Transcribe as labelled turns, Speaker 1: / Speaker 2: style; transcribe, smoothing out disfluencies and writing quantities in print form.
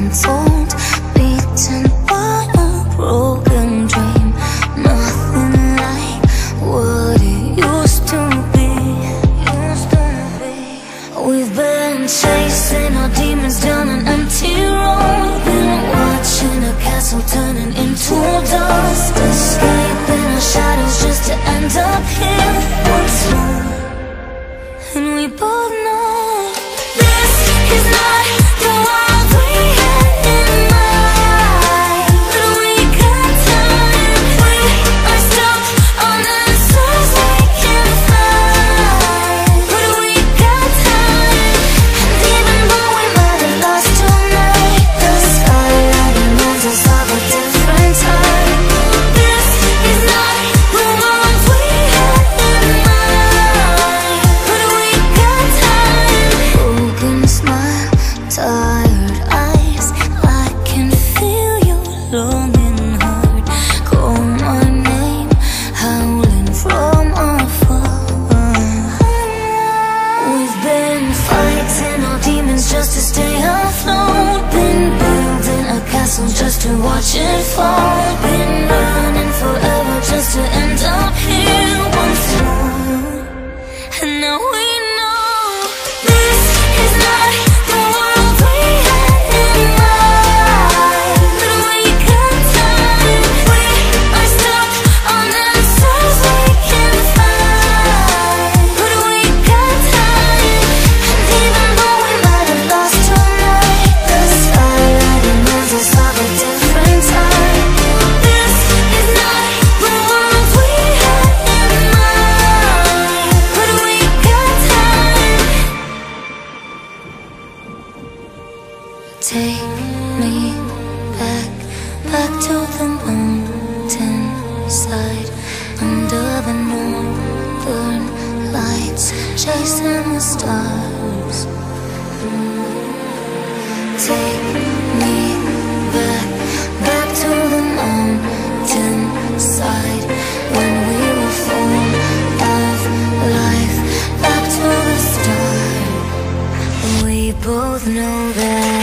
Speaker 1: untold, beaten by a broken dream. Nothing like what it used to be. We've been chasing our demons down an empty road, been watching a castle turning into dust, escaping our shadows just to end up here once more. And we both know this is not the world we had in mind. But we got time, we are stuck on answers we can't find. But we got time, and even though we might have lost tonight, the skyline reminds us of a different time. This is not the world we had in mind. But we got time. Broken smile, tired eyes, I can feel your longing heart. Call my name, howling from afar. We've been fighting our demons just to stay afloat, been building a castle just to watch it fall, been running forever just to end up here once more. And now we know this is not the world we had in mind. But we got time, we are stuck on answers we can't find. But we got time, and even though we might have lost tonight, the skyline reminds us of a different time. This is not the world we had in mind. But we got time. Take me back, back to the mountain side, under the northern lights, chasing the stars. Take me back, back to the mountain side, when we were full of life, back to the start. We both know that